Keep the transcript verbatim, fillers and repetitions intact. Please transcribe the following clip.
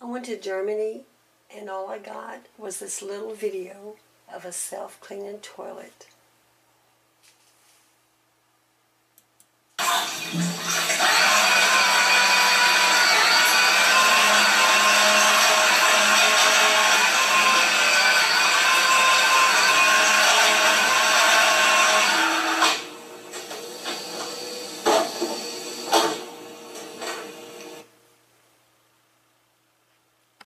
I went to Germany and all I got was this little video of a self-cleaning toilet.